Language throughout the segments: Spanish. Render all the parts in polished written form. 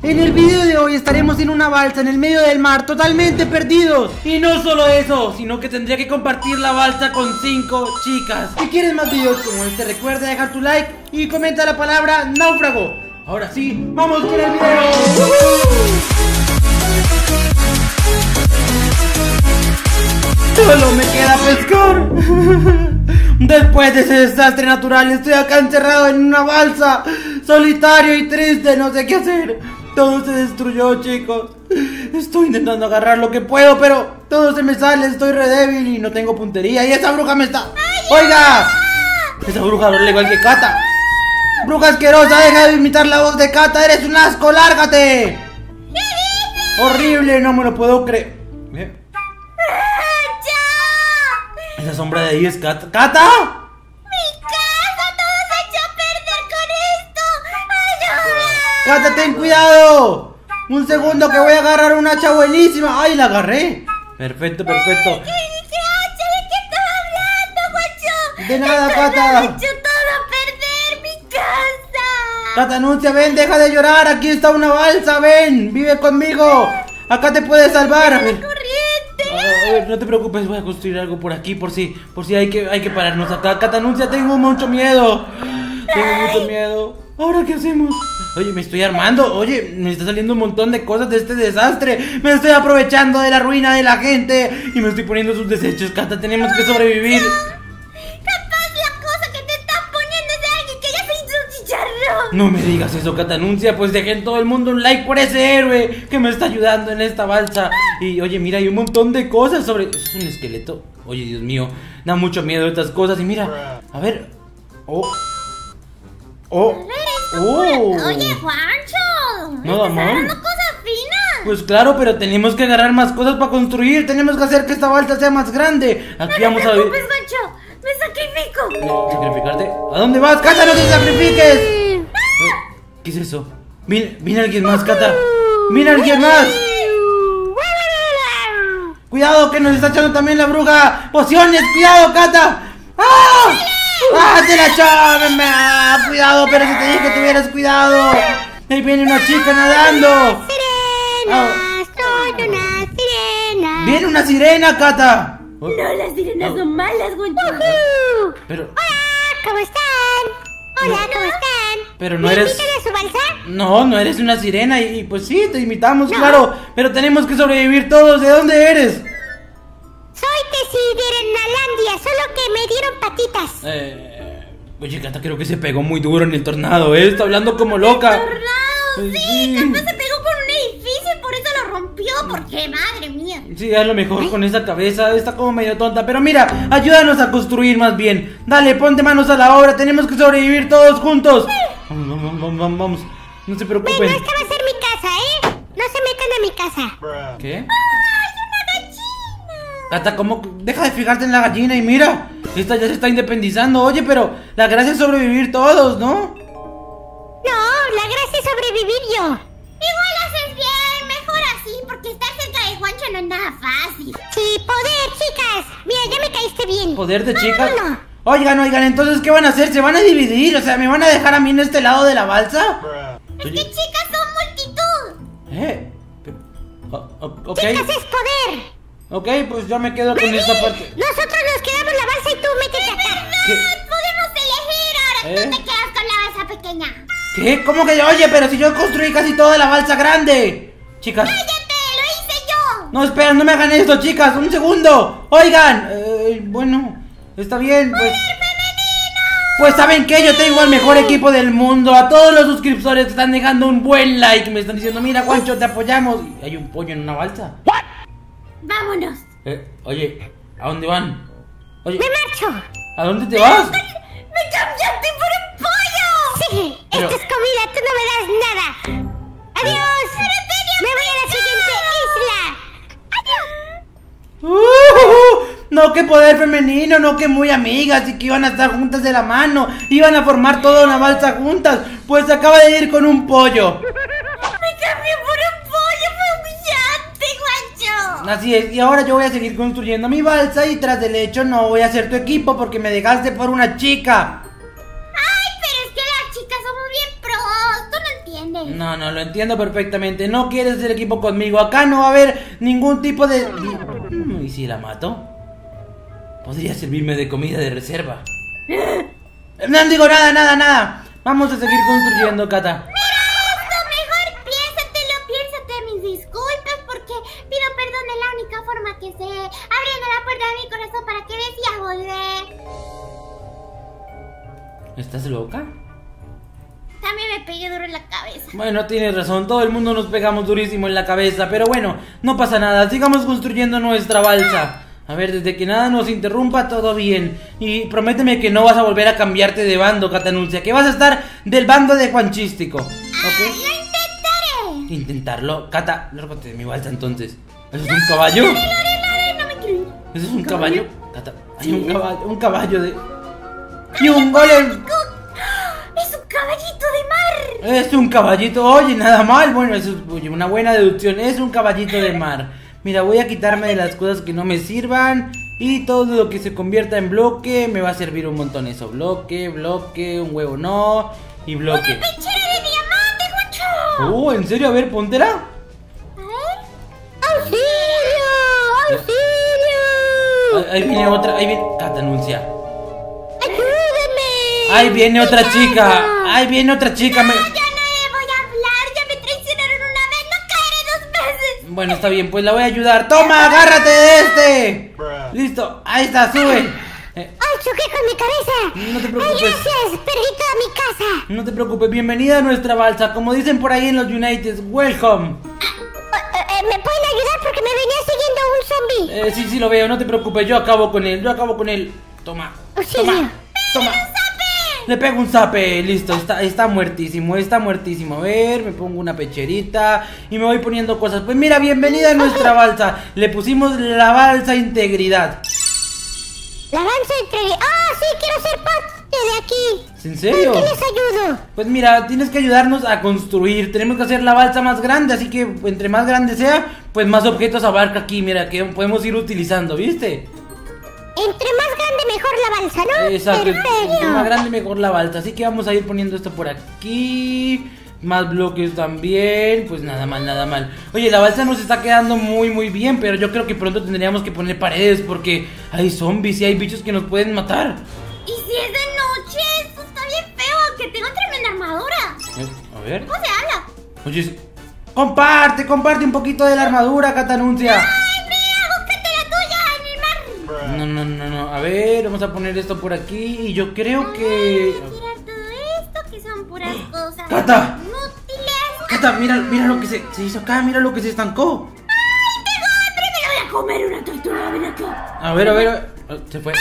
En el video de hoy estaremos en una balsa en el medio del mar, totalmente perdidos. Y no solo eso, sino que tendría que compartir la balsa con 5 chicas. Si quieres más videos como este, recuerda dejar tu like y comenta la palabra náufrago. Ahora sí, vamos con el video. Solo me queda pescar. Después de ese desastre natural, estoy acá encerrado en una balsa, solitario y triste, no sé qué hacer. Todo se destruyó, chicos. Estoy intentando agarrar lo que puedo, pero todo se me sale, estoy re débil y no tengo puntería. Y esa bruja me está... ¡Oiga! Esa bruja habla igual que Cata. Bruja asquerosa, deja de imitar la voz de Cata, eres un asco, lárgate. Horrible, no me lo puedo creer. Esa sombra de ahí es Cata. ¡Cata! ¡Mi casa! ¡Todo se echó a perder con esto! ¡Ayuda! ¡Cata, ten cuidado! Un segundo que voy a agarrar una hacha buenísima. ¡Ay, la agarré! Perfecto, perfecto. ¿De qué estás hablando, guacho? De nada, Cata. Se echó todo a perder mi casa. Cata, anuncia, ven, deja de llorar. Aquí está una balsa, ven, vive conmigo. Acá te puedes salvar. A ver, no te preocupes, voy a construir algo por aquí, por si hay que pararnos acá. Cata, anuncia, tengo mucho miedo. Tengo mucho miedo. ¿Ahora qué hacemos? Oye, me estoy armando. Oye, me está saliendo un montón de cosas de este desastre. Me estoy aprovechando de la ruina de la gente y me estoy poniendo sus desechos. Cata, tenemos que sobrevivir. Capaz la cosa que te estás poniendo es de alguien que ya se hizo un chicharrón. No me digas eso, Cata, anuncia. Pues dejen todo el mundo un like por ese héroe que me está ayudando en esta balsa. Y oye, mira, hay un montón de cosas sobre... ¿Eso es un esqueleto? Oye, Dios mío, da mucho miedo estas cosas. Y mira, a ver. Oye, Juancho, no, estás agarrando cosas finas. Pues claro, pero tenemos que agarrar más cosas para construir. Tenemos que hacer que esta balsa sea más grande. Aquí vamos a ver. No te preocupes, Juancho, me sacrifico. ¿Sacrificarte? ¿A dónde vas, Cata? ¡No te sacrifiques! ¿Qué es eso? Viene alguien más, Cata. ¡Viene alguien más! ¡Cuidado, que nos está echando también la bruja! ¡Pociones! ¡Cuidado, Cata! ¡Ah! ¡Ah, te la echó! ¡Cuidado, pero si te dije que tuvieras cuidado! ¡Ahí viene una chica nadando! Sirenas, soy una sirena. ¡Viene una sirena, Cata! No, las sirenas son malas, Juancho. Pero... Hola, ¿cómo están? Hola, ¿cómo están? Pero no ¿Me eres... invitan a su balsa? No eres una sirena y pues sí, te invitamos, claro. Pero tenemos que sobrevivir todos. ¿De dónde eres? Soy de Sirenalandia, solo que me dieron patitas. Oye, Cata, creo que se pegó muy duro en el tornado, ¿eh? Está hablando como loca. ¡Tornado! Sí, capaz se pegó con un edificio y por eso lo rompió. Porque, madre mía. Sí, a lo mejor con esa cabeza está como medio tonta. Pero mira, ayúdanos a construir más bien. Dale, ponte manos a la obra. Tenemos que sobrevivir todos juntos. Vamos. No se preocupen. Bueno, esta va a ser mi casa, ¿eh? No se metan a mi casa. ¿Qué? ¡Ay, una gallina! Cata, ¿cómo? Deja de fijarte en la gallina y mira. Esta ya se está independizando. Oye, pero la gracia es sobrevivir todos, ¿no? No, la gracia es sobrevivir yo. Igual haces bien, mejor así, porque estar cerca de Juancho no es nada fácil. Sí, poder, chicas. Mira, ya me caíste bien. ¿Poder de chicas? No. Oigan, entonces, ¿qué van a hacer? ¿Se van a dividir? O sea, ¿me van a dejar a mí en este lado de la balsa? Es que chicas son multitud. Ok. Chicas es poder. Ok, pues yo me quedo con esta parte. Nosotros nos quedamos la balsa y tú métete acá. ¿Qué? Podemos elegir ahora. Tú te quedas con la balsa pequeña. ¿Qué? ¿Cómo que yo? Oye, pero si yo construí casi toda la balsa grande. Chicas. ¡Cállate! ¡Lo hice yo! No, espera, no me hagan esto, chicas. Un segundo. Oigan. Bueno, está bien, pues. Pues ¿saben qué? Yo tengo el mejor equipo del mundo. A todos los suscriptores que están dejando un buen like. Me están diciendo, mira, Juancho, te apoyamos. Y hay un pollo en una balsa. ¡Vámonos! Oye, ¿a dónde van? Oye, ¡Me marcho! ¿a dónde te vas? ¡Me cambiaste por un pollo! Sí, Pero... esto es comida, tú no me das nada. ¡Adiós! ¡Me voy a la siguiente isla! ¡Adiós! No, que poder femenino, no, que muy amigas y que iban a estar juntas de la mano. Iban a formar toda una balsa juntas. Pues acaba de ir con un pollo. ¡Me cambié por un pollo! ¡Fue humillante, Juancho! Así es, y ahora yo voy a seguir construyendo mi balsa. Y tras del hecho no voy a ser tu equipo porque me dejaste por una chica. ¡Ay, pero es que las chicas somos bien pros! Tú no entiendes. No, lo entiendo perfectamente. No quieres hacer equipo conmigo. Acá no va a haber ningún tipo de... ¿Y si la mato? Podría servirme de comida de reserva. No digo nada. Vamos a seguir construyendo, Cata. Mira esto, mejor piénsate mis disculpas porque pido perdón de la única forma que sé, abriendo la puerta de mi corazón para que decidas volver. ¿Estás loca? También me pegué duro en la cabeza. Bueno, tienes razón, todo el mundo nos pegamos durísimo en la cabeza, pero bueno, no pasa nada, sigamos construyendo nuestra balsa. A ver, desde que nada nos interrumpa, todo bien. Y prométeme que no vas a volver a cambiarte de bando, Catanuncia, que vas a estar del bando de Juanchístico, ¿ok? Lo intentaré. Intentarlo. Cata, lárgate de mi balsa entonces. ¿Eso es un caballo? No me quiero ir. ¿Eso es un caballo? Cata, hay un caballo de... ¡Y un golem! ¡Es un caballito de mar! Es un caballito, oye, nada mal. Bueno, eso es una buena deducción. Es un caballito de mar. Mira, voy a quitarme de las cosas que no me sirvan. Y todo lo que se convierta en bloque me va a servir un montón eso. Bloque, un huevo no. Y bloque. ¡Una pechera de diamante, Juancho! Oh, ¿en serio? A ver, póntela. A ver. ¡Auxilio! ¡Auxilio! Ahí viene otra, ahí viene... Catanuncia. ¡Ayúdame! Ahí viene otra chica. Ahí viene otra chica. No, ya no voy a hablar. Ya me traicionaron una vez. No caeré 2 veces. Bueno, está bien, pues la voy a ayudar. ¡Toma, agárrate de este! Listo, ahí está, sube. ¡Ay, choqué con mi cabeza! No te preocupes. ¡Ay, gracias! ¡Perdí toda mi casa! No te preocupes, bienvenida a nuestra balsa. Como dicen por ahí en los United, welcome. ¿Me pueden ayudar? Porque me venía siguiendo un zombie. Sí, lo veo, no te preocupes, yo acabo con él. Toma, Auxilio. toma. Le pego un zape, listo, está muertísimo, A ver, me pongo una pecherita y me voy poniendo cosas. Pues mira, bienvenida a nuestra balsa. Le pusimos la balsa integridad. La balsa integridad. ¡Ah, sí! Quiero ser parte de aquí. ¿En serio? ¿Qué les ayudo? Pues mira, tienes que ayudarnos a construir. Tenemos que hacer la balsa más grande, así que entre más grande sea, pues más objetos abarca aquí. Mira, que podemos ir utilizando, ¿viste? Entre más grande mejor la balsa, ¿no? Exacto, Perfecto. entre más grande mejor la balsa. Así que vamos a ir poniendo esto por aquí. Más bloques también. Pues nada mal. Oye, la balsa nos está quedando muy bien, pero yo creo que pronto tendríamos que poner paredes porque hay zombies y hay bichos que nos pueden matar. ¿Y si es de noche? Esto está bien feo, aunque tengo tremenda armadura. A ver. ¿Cómo se habla? Oye, comparte un poquito de la armadura, Catanuncia. ¡Ay, mira! ¡Búscate la tuya en el mar! No. A ver, vamos a poner esto por aquí. Y yo creo que... Voy a tirar todo esto, que son puras cosas ¡Cata! inútiles. Cata, mira lo que se hizo acá. Mira lo que se estancó. ¡Ay, tengo hambre! ¡Me la voy a comer una tortuga! ¡Ven aquí! A ver. Se fue.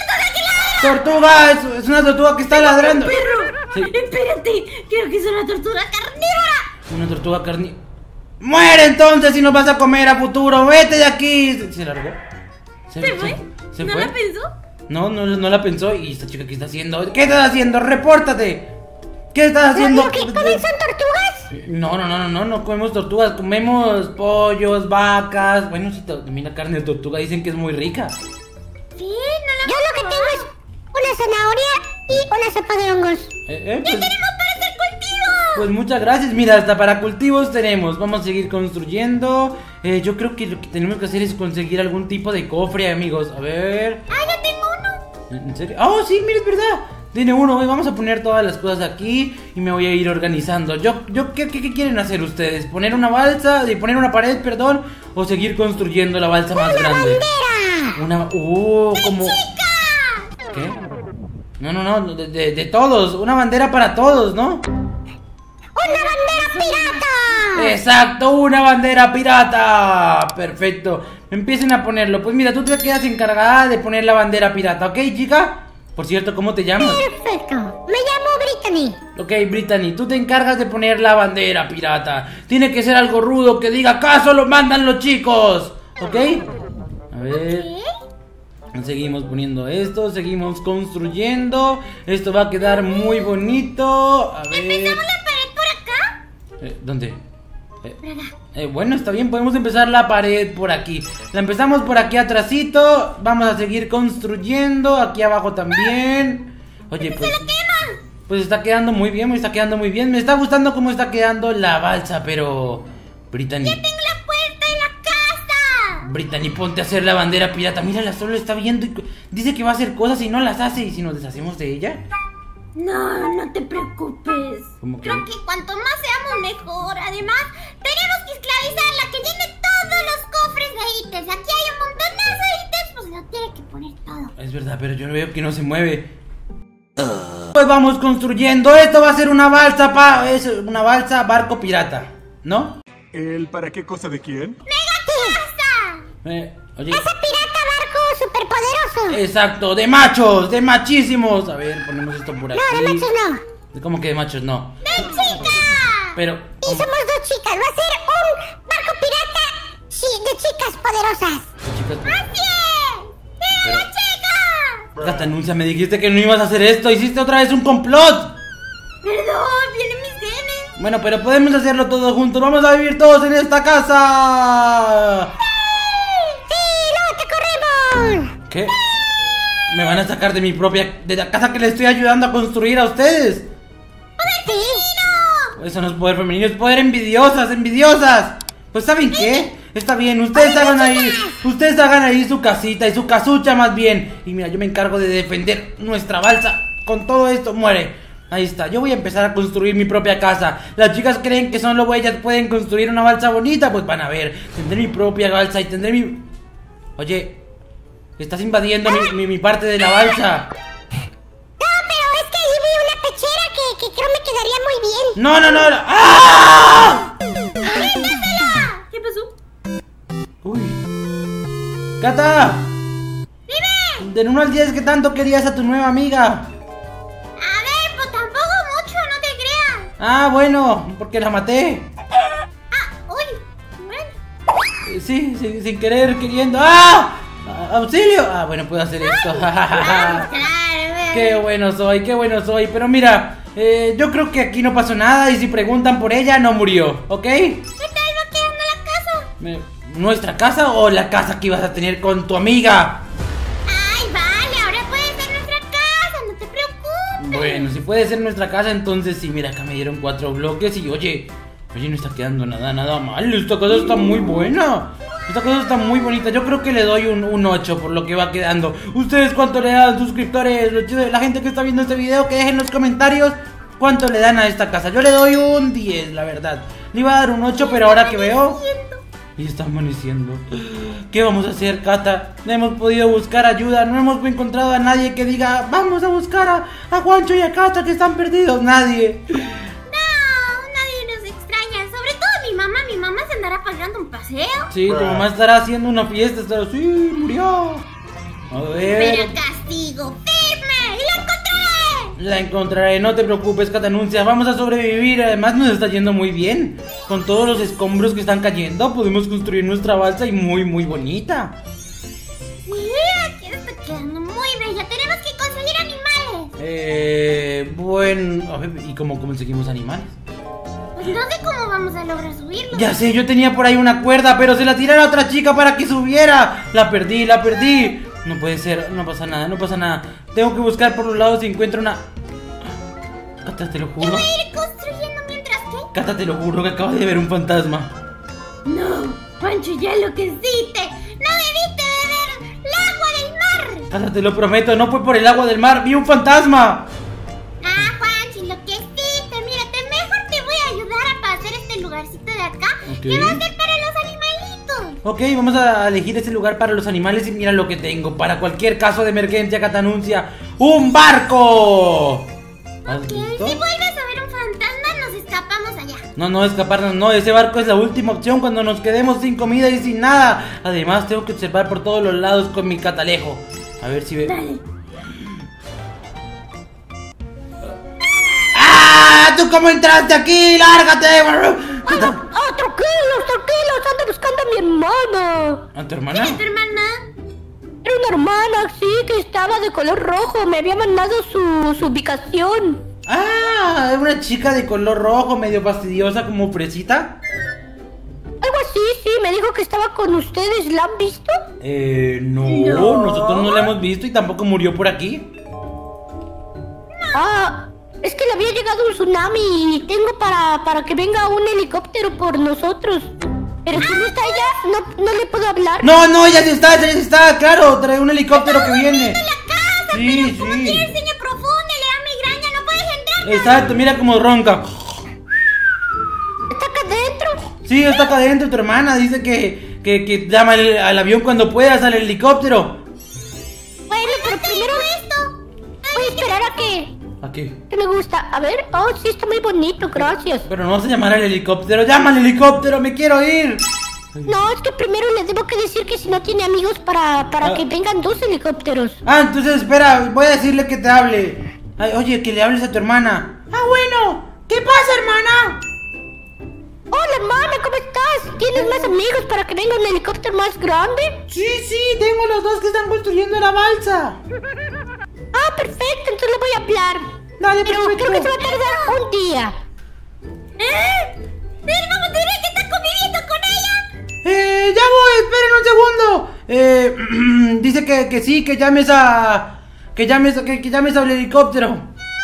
¡Tortuga! Es una tortuga que está ladrando. ¡Perro! Sí. Espérate, creo que es una tortuga carnívora. Una tortuga carnívora. ¡Muere entonces si nos vas a comer a futuro! ¡Vete de aquí! ¿Se largó? ¿Se fue? ¿Se ¿No fue? la pensó? No la pensó. ¿Y esta chica qué está haciendo? ¿Qué estás haciendo? ¡Repórtate! ¿Qué estás haciendo? ¿Qué comen son tortugas? No comemos tortugas. Comemos pollos, vacas. Bueno, si mira, carne de tortuga dicen que es muy rica. Sí, no la... Yo lo que tengo es una zanahoria y una sopa de hongos. Pues, ¡Ya tenemos para hacer cultivos! pues muchas gracias, mira, hasta para cultivos tenemos. Vamos a seguir construyendo. Yo creo que lo que tenemos que hacer es conseguir algún tipo de cofre, amigos. A ver. ¡Ah, ya tengo uno! ¿En serio? ¡Oh, sí, mira, es verdad! Tiene uno, vamos a poner todas las cosas aquí y me voy a ir organizando. ¿Qué quieren hacer ustedes? ¿Poner una balsa? ¿Poner una pared, perdón? ¿O seguir construyendo la balsa más grande? ¡Bandera! como... ¡Chica! ¿Qué? No, de todos, una bandera para todos, ¿no? ¡Una bandera pirata! ¡Exacto! ¡Una bandera pirata! Perfecto, empiecen a ponerlo. Pues mira, tú te quedas encargada de poner la bandera pirata, ¿ok, chica? Por cierto, ¿cómo te llamas? Perfecto, me llamo Brittany. Ok, Brittany, tú te encargas de poner la bandera pirata. Tiene que ser algo rudo que diga acá solo mandan los chicos, ¿ok? A ver... Seguimos poniendo esto, seguimos construyendo. Esto va a quedar muy bonito. A ver... ¿Empezamos la pared por acá? ¿Dónde? Bueno, está bien, podemos empezar la pared por aquí. La empezamos por aquí atrasito. Vamos a seguir construyendo. Aquí abajo también. Oye, pues... ¡Se lo quema! Pues está quedando muy bien, me está quedando muy bien. Me está gustando cómo está quedando la balsa, pero... Brittany... ¡Ya tengo la puerta de la casa! Brittany, ponte a hacer la bandera pirata. Mírala, solo está viendo y dice que va a hacer cosas y no las hace. ¿Y si nos deshacemos de ella? No, no te preocupes. ¿Cómo que? Creo que cuanto más seamos mejor. Además, tenemos que esclavizarla, que llene todos los cofres de ítems. Aquí hay un montonazo de ítems, pues lo tiene que poner todo. Es verdad, pero yo veo que no se mueve. Pues vamos construyendo. Esto va a ser una balsa, es una balsa barco pirata, ¿no? ¿El para qué cosa de quién? ¡Mega Oye. ¡Esa pirata barco superpoderoso! Exacto, de machos, de machísimos. A ver, ponemos esto por aquí. No, de machos no. ¿Cómo que de machos no? ¡De chicas! Pero... Y somos dos chicas. Va a ser un barco pirata de chicas poderosas. Chicas, ¡Así es! ¡Viva la chica! Gata Anuncia, me dijiste que no ibas a hacer esto. Hiciste otra vez un complot. Perdón, vienen mis genes. Bueno, pero podemos hacerlo todos juntos. Vamos a vivir todos en esta casa. ¡Sí! ¡Luego te corremos! ¿Qué? ¿Me van a sacar de mi propia... de la casa que le estoy ayudando a construir a ustedes? ¡Poder femenino! Eso no es poder femenino, es poder envidiosas, envidiosas. Pues ¿saben qué? Está bien, ustedes hagan ahí su casita y su casucha más bien. Y mira, yo me encargo de defender nuestra balsa. Con todo esto muere. Ahí está, yo voy a empezar a construir mi propia casa. Las chicas creen que solo ellas pueden construir una balsa bonita. Pues van a ver, tendré mi propia balsa y tendré mi... Oye, estás invadiendo mi parte de la balsa. No, pero es que ahí vi una pechera que creo me quedaría muy bien. No. ¡Ah! ¿Qué pasó? Uy. Cata, ¡Dime! del 1 al 10, ¿qué tanto querías a tu nueva amiga? A ver, pues tampoco mucho, no te creas. Ah, bueno, porque la maté. Uy, bueno. Sí, sin querer, queriendo. ¡Ah! ¡Auxilio! Ah, bueno, puedo hacer esto. Claro, Qué bueno soy. Pero mira, yo creo que aquí no pasó nada. Y si preguntan por ella, no murió, ¿ok? ¿Qué tal va quedando la casa? ¿Nuestra casa o la casa que ibas a tener con tu amiga? Ay, vale, ahora puede ser nuestra casa, no te preocupes. Bueno, si puede ser nuestra casa, entonces sí, mira, acá me dieron 4 bloques y oye, no está quedando nada mal. Esta casa está muy buena. Esta cosa está muy bonita. Yo creo que le doy un 8 por lo que va quedando. ¿Ustedes cuánto le dan, suscriptores? La gente que está viendo este video, que dejen en los comentarios cuánto le dan a esta casa. Yo le doy un 10, la verdad. Le iba a dar un 8, pero ahora que veo... Y está amaneciendo. ¿Qué vamos a hacer, Cata? No hemos podido buscar ayuda. No hemos encontrado a nadie que diga vamos a buscar a Juancho y a Cata que están perdidos. Nadie. Nadie nos extraña. Sobre todo mi mamá. Mi mamá se andará pagando un paseo. Sí, tu mamá estará haciendo una fiesta. Estará así, murió. A ver. Pero castigo firme. ¡Y la encontraré! La encontraré, no te preocupes, Cata Anuncia. Vamos a sobrevivir. Además nos está yendo muy bien. Con todos los escombros que están cayendo, podemos construir nuestra balsa y muy bonita. Mira, que está quedando muy bella. Tenemos que conseguir animales. Bueno, a ver, ¿y cómo conseguimos animales? Pues no sé cómo vamos a lograr subirlo. Ya sé, yo tenía por ahí una cuerda, pero se la tiré a otra chica para que subiera. La perdí. No puede ser, no pasa nada. Tengo que buscar por los lados si encuentro una... Cata, te lo Yo juro. voy a ir construyendo mientras que... Cata, te lo juro que acabo de ver un fantasma. No, Pancho, ya lo que hiciste. No debiste beber el agua del mar. Cata, te lo prometo, no fue por el agua del mar, vi un fantasma. Ah, Juanchi, lo que hiciste. Mírate, mejor te voy a ayudar a hacer este lugarcito de acá. Ok. Que va a ser para los animalitos. Ok, vamos a elegir ese lugar para los animales y mira lo que tengo. Para cualquier caso de emergencia, Cata Anuncia, ¡un barco! ¿Has Ok, visto? si vuelves a ver un fantasma, nos escapamos allá. No, escaparnos, no, ese barco es la última opción cuando nos quedemos sin comida y sin nada. Además, tengo que observar por todos los lados con mi catalejo. A ver si ve... Dale. ¡Ah! ¿Tú cómo entraste aquí? ¡Lárgate! Tranquilos, ando buscando a mi hermana. ¿A tu hermana? ¿Quién es tu hermana? Era una hermana, sí, que estaba de color rojo. Me había mandado su ubicación. Ah, una chica de color rojo, medio fastidiosa, como fresita. Algo así, sí, me dijo que estaba con ustedes. ¿La han visto? No, nosotros no la hemos visto y tampoco murió por aquí. Ah, Es que le había llegado un tsunami y tengo para que venga un helicóptero por nosotros. Pero si no está ella, no le puedo hablar. No, ya sí está, claro, trae un helicóptero que viene. La casa, Sí, pero como sí. tiene el sueño profundo y le da migraña, no puedes entrar. Exacto, mira cómo ronca. ¿Está acá adentro? Sí, está acá adentro tu hermana, dice que llama al avión cuando puedas, al helicóptero. Bueno, pero primero esto. Voy a esperar a que... ¿A qué? Que me gusta. A ver. Oh, sí, está muy bonito, gracias. Pero no vas a llamar al helicóptero, llama al helicóptero, me quiero ir. No, es que primero le debo que decir que si no tiene amigos para que vengan 2 helicópteros. Ah, entonces espera, voy a decirle que te hable. Ay, oye, que le hables a tu hermana. Ah, bueno, ¿qué pasa, hermana? Hola, hermana, ¿cómo estás? ¿Tienes más amigos para que venga un helicóptero más grande? Sí, tengo los 2 que están construyendo la balsa. Ah, perfecto, entonces le voy a hablar. Dale, Pero perfecto. creo que se va a tardar un día. Pero vamos a tener que estar conviviendo con ella. Ya voy, esperen un segundo. Dice que sí, que llames al helicóptero.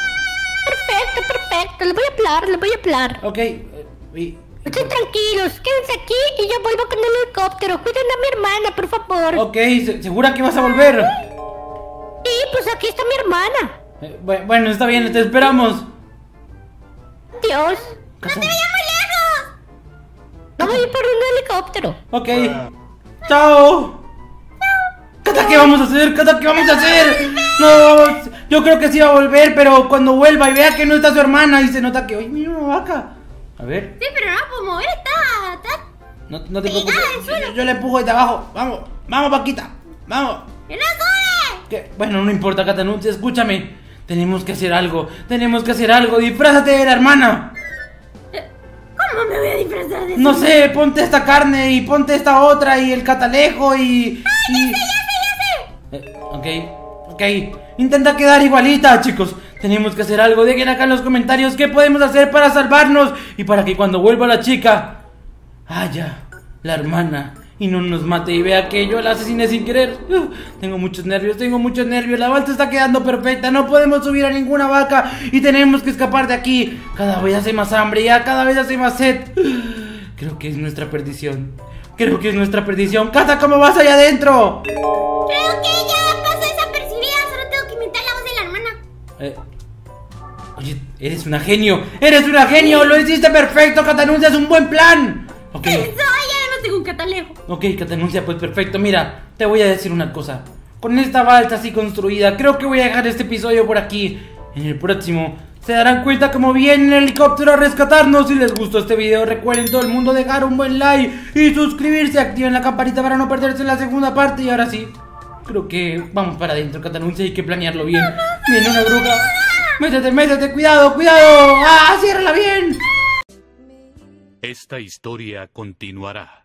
Perfecto, le voy a hablar. Ok, Estén tranquilos, quédense aquí y yo vuelvo con el helicóptero. Cuiden a mi hermana, por favor. ok, ¿segura que vas a volver? Sí, pues aquí está mi hermana. Bueno, está bien, te esperamos. Dios. ¡No te vayas muy lejos! No voy a ir por un helicóptero. Ok, chao. Cata, ¿qué vamos a hacer? Cata, ¿qué vamos a hacer? No, yo creo que sí va a volver, pero cuando vuelva y vea que no está su hermana y se nota que, oye, mira una vaca. A ver, Sí, pero no la puedo mover, está... no te Pegada preocupes, al suelo. yo le empujo desde abajo. Vamos, vaquita, vamos. ¡Que no sube! ¿Qué? Bueno, no importa, Catanuncia, escúchame. Tenemos que hacer algo, disfrázate de la hermana. ¿Cómo me voy a disfrazar de eso? No sé, ponte esta carne y ponte esta otra y el catalejo y... ¡Ya sé! Ok, intenta quedar igualita, chicos. Tenemos que hacer algo, dejen acá en los comentarios qué podemos hacer para salvarnos y para que cuando vuelva la chica haya la hermana y no nos mate y vea que yo la asesiné sin querer. Tengo muchos nervios, la balsa está quedando perfecta, no podemos subir a ninguna vaca y tenemos que escapar de aquí. Cada vez hace más hambre, ya cada vez hace más sed. Creo que es nuestra perdición. Cata, ¿cómo vas allá adentro? Creo que ya pasó desapercibida, solo tengo que imitar la voz de la hermana. Oye, eres una genio, lo hiciste perfecto, Catanuncia, es un buen plan. Ok, Eso, y además tengo un catalejo. ok, Catanuncia, pues perfecto, mira, te voy a decir una cosa. Con esta balsa así construida, creo que voy a dejar este episodio por aquí. En el próximo se darán cuenta cómo viene el helicóptero a rescatarnos. Si les gustó este video, recuerden todo el mundo dejar un buen like y suscribirse, activen la campanita para no perderse la segunda parte. Y ahora sí, creo que vamos para adentro, Catanuncia, hay que planearlo bien. Viene una bruja. Métete, cuidado. ¡Ah, ciérrala bien! Esta historia continuará.